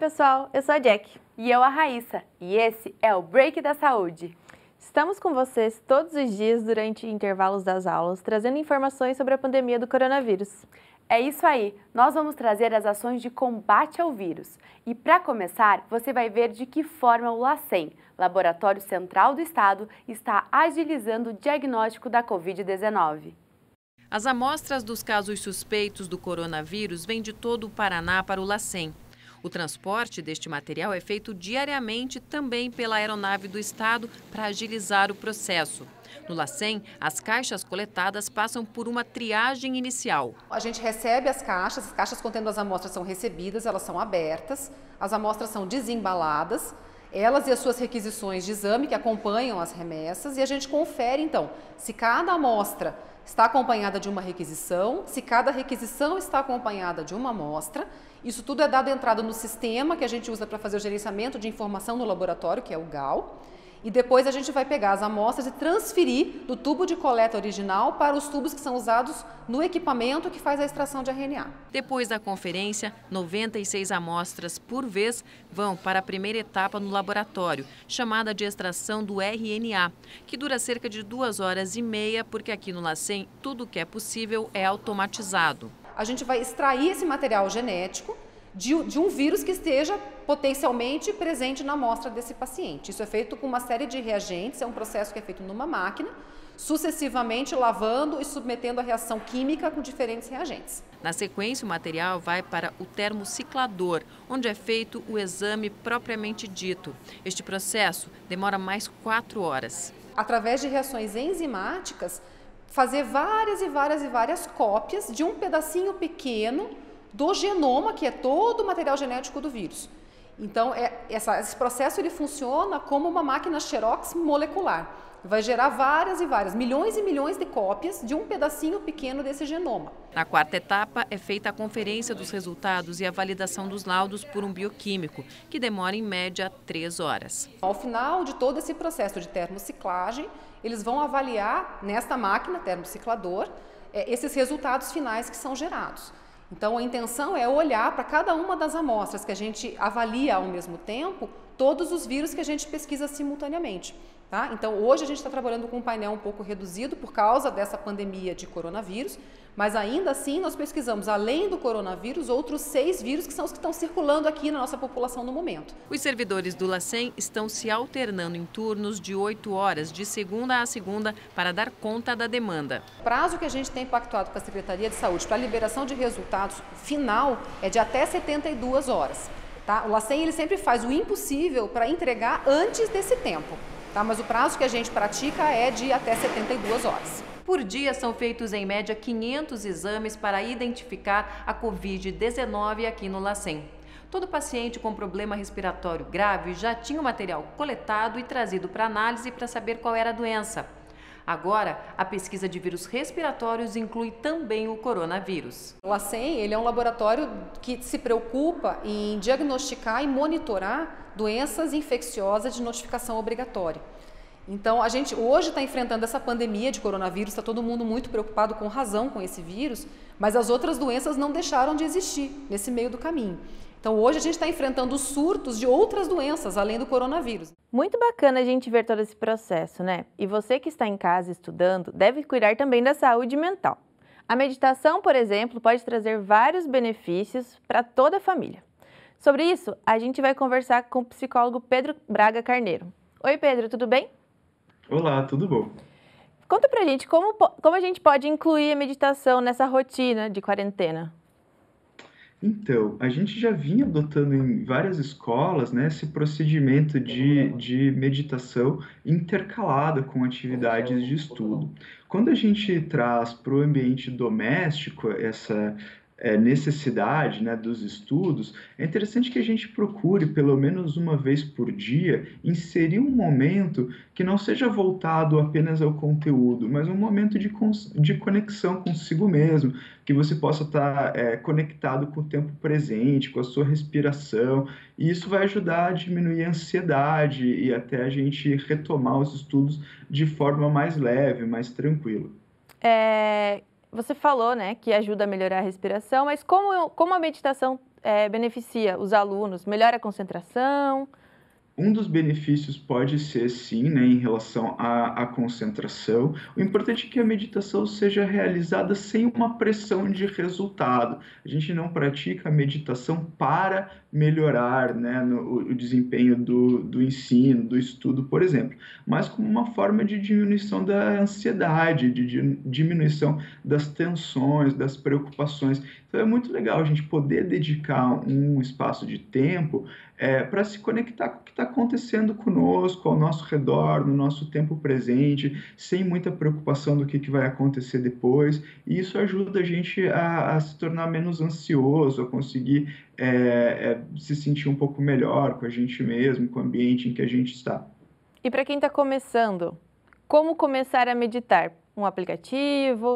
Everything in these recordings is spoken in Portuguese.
pessoal, eu sou a Jack. E eu a Raíssa, e esse é o Break da Saúde. Estamos com vocês todos os dias durante intervalos das aulas, trazendo informações sobre a pandemia do coronavírus. É isso aí, nós vamos trazer as ações de combate ao vírus. E para começar, você vai ver de que forma o LACEN, Laboratório Central do Estado, está agilizando o diagnóstico da Covid-19. As amostras dos casos suspeitos do coronavírus vêm de todo o Paraná para o LACEN. O transporte deste material é feito diariamente também pela aeronave do Estado para agilizar o processo. No LACEN, as caixas coletadas passam por uma triagem inicial. A gente recebe as caixas contendo as amostras são recebidas, elas são abertas, as amostras são desembaladas, elas e as suas requisições de exame que acompanham as remessas, e a gente confere então se cada amostra está acompanhada de uma requisição, se cada requisição está acompanhada de uma amostra. Isso tudo é dado entrada no sistema que a gente usa para fazer o gerenciamento de informação no laboratório, que é o GAL. E depois a gente vai pegar as amostras e transferir do tubo de coleta original para os tubos que são usados no equipamento que faz a extração de RNA. Depois da conferência, 96 amostras por vez vão para a primeira etapa no laboratório, chamada de extração do RNA, que dura cerca de 2h30, porque aqui no LACEN tudo que é possível é automatizado. A gente vai extrair esse material genético de um vírus que esteja potencialmente presente na amostra desse paciente. Isso é feito com uma série de reagentes, é um processo que é feito numa máquina, sucessivamente lavando e submetendo a reação química com diferentes reagentes. Na sequência, o material vai para o termociclador, onde é feito o exame propriamente dito. Este processo demora mais 4 horas. Através de reações enzimáticas, fazer várias cópias de um pedacinho pequeno do genoma, que é todo o material genético do vírus. Então, esse processo ele funciona como uma máquina Xerox molecular. Vai gerar várias, milhões e milhões de cópias de um pedacinho pequeno desse genoma. Na quarta etapa, é feita a conferência dos resultados e a validação dos laudos por um bioquímico, que demora em média 3 horas. Ao final de todo esse processo de termociclagem, eles vão avaliar nesta máquina, termociclador, esses resultados finais que são gerados. Então, a intenção é olhar para cada uma das amostras que a gente avalia ao mesmo tempo, todos os vírus que a gente pesquisa simultaneamente. Tá? Então, hoje a gente está trabalhando com um painel um pouco reduzido por causa dessa pandemia de coronavírus, mas ainda assim nós pesquisamos, além do coronavírus, outros 6 vírus que são os que estão circulando aqui na nossa população no momento. Os servidores do LACEN estão se alternando em turnos de 8 horas, de segunda a segunda, para dar conta da demanda. O prazo que a gente tem pactuado com a Secretaria de Saúde para a liberação de resultados final é de até 72 horas. Tá? O LACEN ele sempre faz o impossível para entregar antes desse tempo. Tá, mas o prazo que a gente pratica é de até 72 horas. Por dia são feitos em média 500 exames para identificar a Covid-19 aqui no LACEN. Todo paciente com problema respiratório grave já tinha o material coletado e trazido para análise para saber qual era a doença. Agora, a pesquisa de vírus respiratórios inclui também o coronavírus. O LACEN ele é um laboratório que se preocupa em diagnosticar e monitorar doenças infecciosas de notificação obrigatória. Então, a gente hoje está enfrentando essa pandemia de coronavírus, está todo mundo muito preocupado com razão com esse vírus, mas as outras doenças não deixaram de existir nesse meio do caminho. Então, hoje a gente está enfrentando surtos de outras doenças, além do coronavírus. Muito bacana a gente ver todo esse processo, né? E você que está em casa estudando deve cuidar também da saúde mental. A meditação, por exemplo, pode trazer vários benefícios para toda a família. Sobre isso, a gente vai conversar com o psicólogo Pedro Braga Carneiro. Oi, Pedro, tudo bem? Olá, tudo bom? Conta pra gente como a gente pode incluir a meditação nessa rotina de quarentena. Então, a gente já vinha adotando em várias escolas, né, esse procedimento de meditação intercalada com atividades de estudo. Quando a gente traz para o ambiente doméstico essa necessidade, né, dos estudos, é interessante que a gente procure, pelo menos uma vez por dia, inserir um momento que não seja voltado apenas ao conteúdo, mas um momento de conexão consigo mesmo, que você possa estar conectado com o tempo presente, com a sua respiração, e isso vai ajudar a diminuir a ansiedade e até a gente retomar os estudos de forma mais leve, mais tranquila. Você falou, né, que ajuda a melhorar a respiração, mas como a meditação beneficia os alunos? Melhora a concentração? Um dos benefícios pode ser, sim, né, em relação à concentração. O importante é que a meditação seja realizada sem uma pressão de resultado. A gente não pratica a meditação para melhorar, né, o desempenho do ensino, do estudo, por exemplo, mas como uma forma de diminuição da ansiedade, de diminuição das tensões, das preocupações. Então é muito legal a gente poder dedicar um espaço de tempo para se conectar com o que está acontecendo conosco, ao nosso redor, no nosso tempo presente, sem muita preocupação do que vai acontecer depois. E isso ajuda a gente a se tornar menos ansioso, a conseguir se sentir um pouco melhor com a gente mesmo, com o ambiente em que a gente está. E para quem está começando, como começar a meditar? Um aplicativo?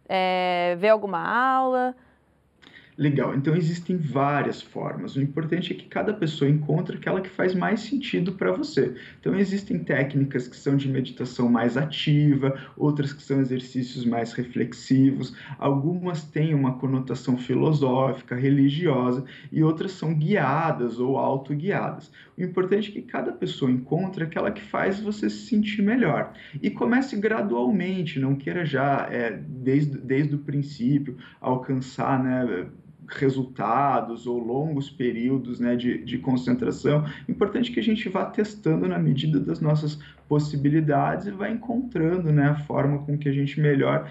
Ver alguma aula? Legal, então existem várias formas. O importante é que cada pessoa encontre aquela que faz mais sentido para você. Então existem técnicas que são de meditação mais ativa, outras que são exercícios mais reflexivos, algumas têm uma conotação filosófica, religiosa e outras são guiadas ou autoguiadas. O importante é que cada pessoa encontre aquela que faz você se sentir melhor. E comece gradualmente, não queira já, desde o princípio, alcançar, né, resultados ou longos períodos, né, de concentração. Importante que a gente vá testando na medida das nossas possibilidades e vá encontrando, né, a forma com que a gente melhor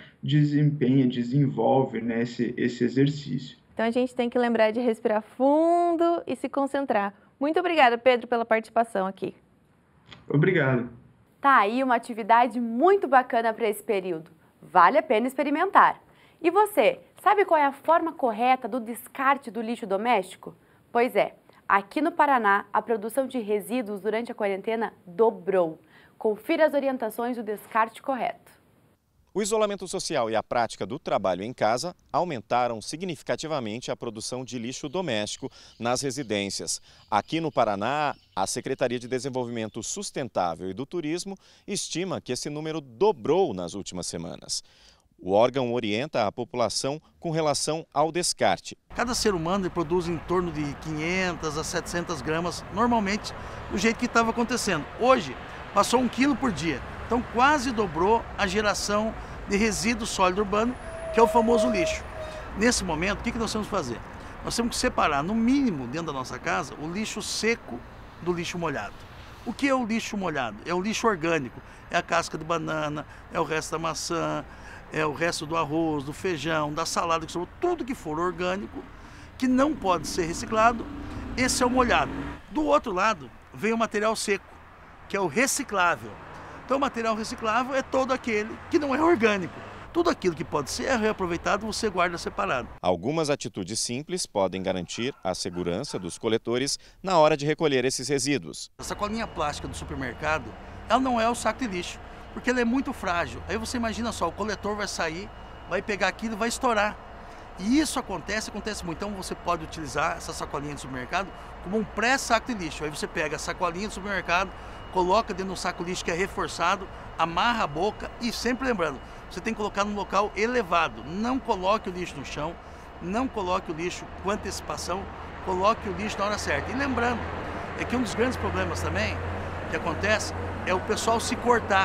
desenvolve, né, esse exercício. Então a gente tem que lembrar de respirar fundo e se concentrar. Muito obrigada, Pedro, pela participação aqui. Obrigado. Tá aí uma atividade muito bacana para esse período. Vale a pena experimentar. E você, sabe qual é a forma correta do descarte do lixo doméstico? Pois é, aqui no Paraná, a produção de resíduos durante a quarentena dobrou. Confira as orientações do descarte correto. O isolamento social e a prática do trabalho em casa aumentaram significativamente a produção de lixo doméstico nas residências. Aqui no Paraná, a Secretaria de Desenvolvimento Sustentável e do Turismo estima que esse número dobrou nas últimas semanas. O órgão orienta a população com relação ao descarte. Cada ser humano produz em torno de 500 a 700 gramas, normalmente, do jeito que estava acontecendo. Hoje, passou 1 quilo por dia. Então, quase dobrou a geração de resíduo sólido urbano, que é o famoso lixo. Nesse momento, o que nós temos que fazer? Nós temos que separar, no mínimo, dentro da nossa casa, o lixo seco do lixo molhado. O que é o lixo molhado? É o lixo orgânico. É a casca de banana, é o resto da maçã, é o resto do arroz, do feijão, da salada, tudo que for orgânico, que não pode ser reciclado, esse é o molhado. Do outro lado, vem o material seco, que é o reciclável. Então, o material reciclável é todo aquele que não é orgânico. Tudo aquilo que pode ser reaproveitado, você guarda separado. Algumas atitudes simples podem garantir a segurança dos coletores na hora de recolher esses resíduos. A sacolinha plástica do supermercado, ela não é o saco de lixo, porque ela é muito frágil. Aí você imagina só, o coletor vai sair, vai pegar aquilo e vai estourar. E isso acontece muito. Então você pode utilizar essa sacolinha do supermercado como um pré-saco de lixo. Aí você pega a sacolinha do supermercado, coloca dentro de um saco lixo que é reforçado, amarra a boca e sempre lembrando, você tem que colocar num local elevado. Não coloque o lixo no chão, não coloque o lixo com antecipação, coloque o lixo na hora certa. E lembrando, é que um dos grandes problemas também que acontece é o pessoal se cortar.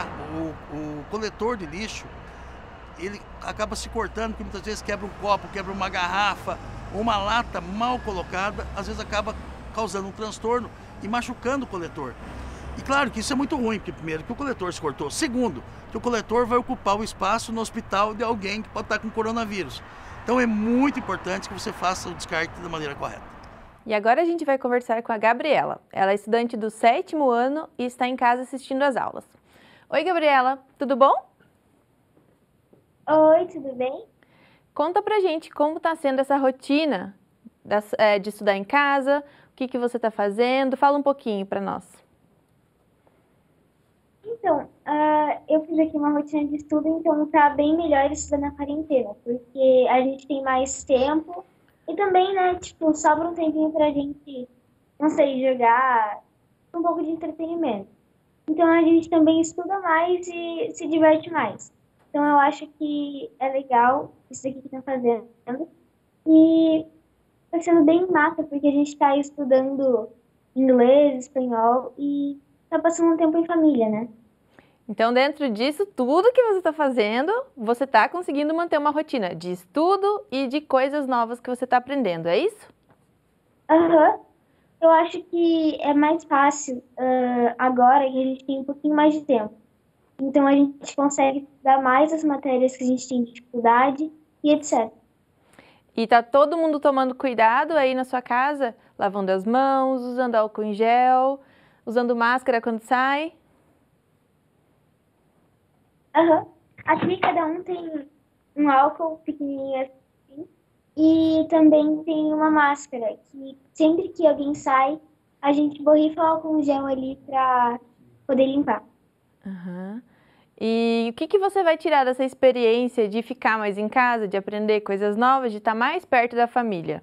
O coletor de lixo, ele acaba se cortando, porque muitas vezes quebra um copo, quebra uma garrafa, uma lata mal colocada, às vezes acaba causando um transtorno e machucando o coletor. E claro que isso é muito ruim, porque primeiro que o coletor se cortou, segundo, que o coletor vai ocupar o espaço no hospital de alguém que pode estar com coronavírus. Então é muito importante que você faça o descarte da maneira correta. E agora a gente vai conversar com a Gabriela. Ela é estudante do 7º ano e está em casa assistindo às aulas. Oi, Gabriela, tudo bom? Oi, tudo bem? Conta pra gente como está sendo essa rotina de estudar em casa, o que você está fazendo, fala um pouquinho para nós. Então, eu fiz aqui uma rotina de estudo, então tá bem melhor estudar na quarentena, porque a gente tem mais tempo e também, né, tipo, sobra um tempinho pra gente, não sei, jogar, um pouco de entretenimento. Então a gente também estuda mais e se diverte mais. Então eu acho que é legal isso aqui que estão fazendo. E tá sendo bem massa, porque a gente está estudando inglês, espanhol e tá passando um tempo em família, né? Então, dentro disso, tudo que você está fazendo, você está conseguindo manter uma rotina de estudo e de coisas novas que você está aprendendo, é isso? Aham. Eu acho que é mais fácil agora que a gente tem um pouquinho mais de tempo. Então, a gente consegue estudar mais as matérias que a gente tem dificuldade e etc. E tá todo mundo tomando cuidado aí na sua casa? Lavando as mãos, usando álcool em gel, usando máscara quando sai? Aham. Aqui cada um tem um álcool pequenininho assim e também tem uma máscara que sempre que alguém sai, a gente borrifa o álcool em gel ali pra poder limpar. Aham. E o que você vai tirar dessa experiência de ficar mais em casa, de aprender coisas novas, de estar mais perto da família?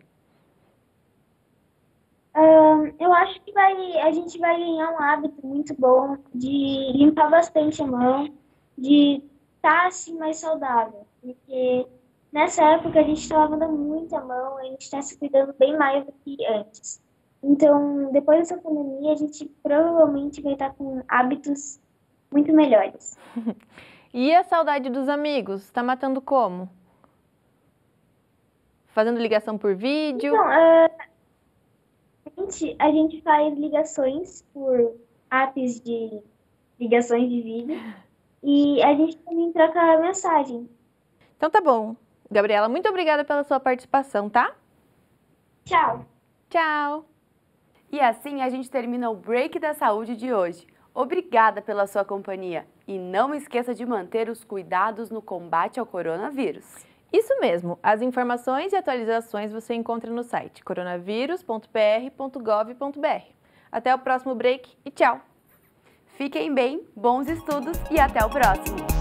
Eu acho que a gente vai ganhar um hábito muito bom de limpar bastante a mão, de estar assim mais saudável, porque nessa época a gente está lavando muito a mão, a gente está se cuidando bem mais do que antes. Então, depois dessa pandemia, a gente provavelmente vai estar com hábitos muito melhores. E a saudade dos amigos? Está matando como? Fazendo ligação por vídeo? Então, a gente faz ligações por apps de ligações de vídeo e a gente também troca mensagem. Então tá bom. Gabriela, muito obrigada pela sua participação, tá? Tchau! Tchau! E assim a gente termina o Break da Saúde de hoje. Obrigada pela sua companhia e não esqueça de manter os cuidados no combate ao coronavírus. Isso mesmo, as informações e atualizações você encontra no site coronavírus.pr.gov.br. Até o próximo break e tchau! Fiquem bem, bons estudos e até o próximo!